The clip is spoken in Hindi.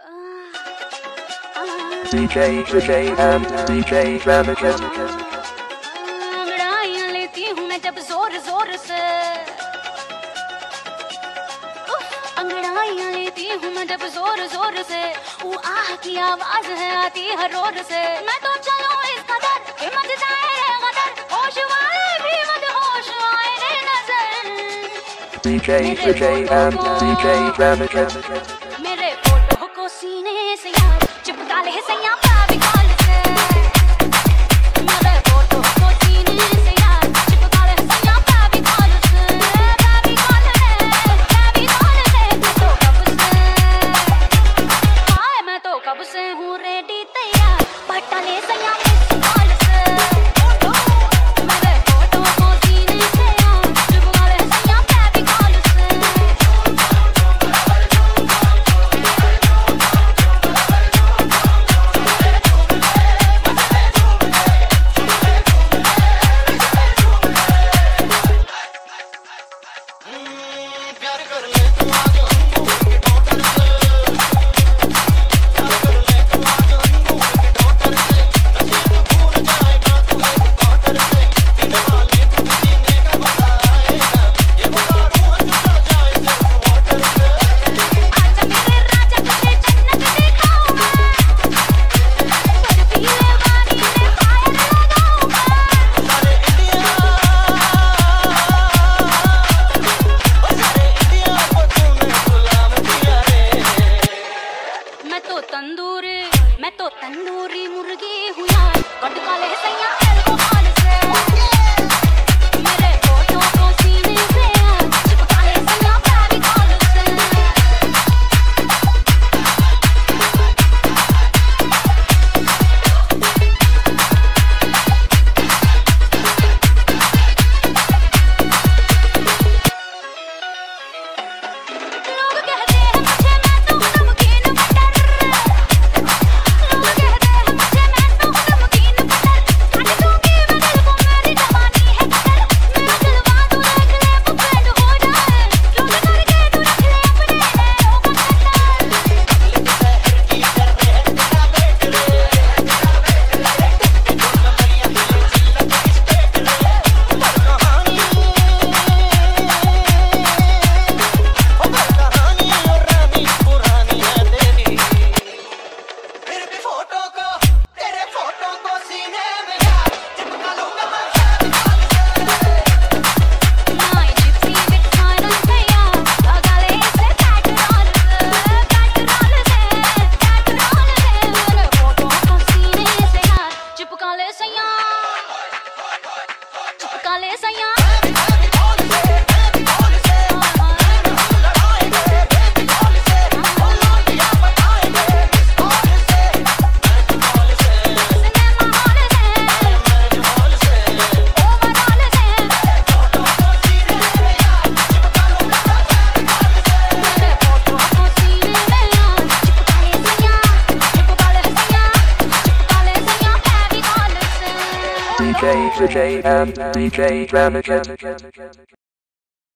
DJ and DJ Ramajan. अंगड़ाइयाँ लेती हूँ मैं जब जोर जोर से, अंगड़ाइयाँ लेती हूँ मैं जब जोर जोर से, वो आह की आवाज है आती है रोर से। मैं तो चलूँ इस कदर कि मच जाए रे गदर, होश वाले भी मदहोश आए रे नजर। DJ and DJ Ramajan. मेरे फोटो को सीने से यार चिपका ले सैया फेविकॉल से, मेरे फोटो को सीने से यार चिपका ले सैया फेविकॉल से, फेविकॉल से मैं तो कब से, हाय मैं तो कब से हूँ रेडी तैयार, पटा ले सैया फेविकॉल से, मेरे फोटो को सीने से यार चिपका ले सैया फेविकॉल से। मैं तो तंदूरी मुर्गी हूँ यार, कटका ले सैया अल्कोहल से, मेरे फोटो को सीने से यार चिपका ले सैया फेविकॉल से। लोग कहते हैं मुझे मैं तो नमकीन butter, DJ and DJ Ramajan.